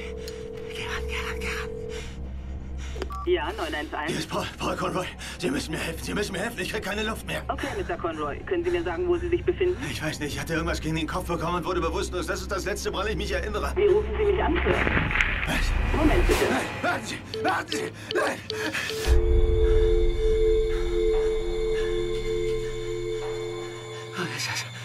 Geh ran. Ja, 911. Hier ist Paul Conroy. Sie müssen mir helfen. Ich krieg keine Luft mehr. Okay, Mr. Conroy. Können Sie mir sagen, wo Sie sich befinden? Ich weiß nicht, ich hatte irgendwas gegen den Kopf bekommen und wurde bewusstlos. Das ist das Letzte, woran ich mich erinnere. Wie rufen Sie mich an, Sir? Was? Moment, bitte. Nein, warten Sie! Nein! Oh,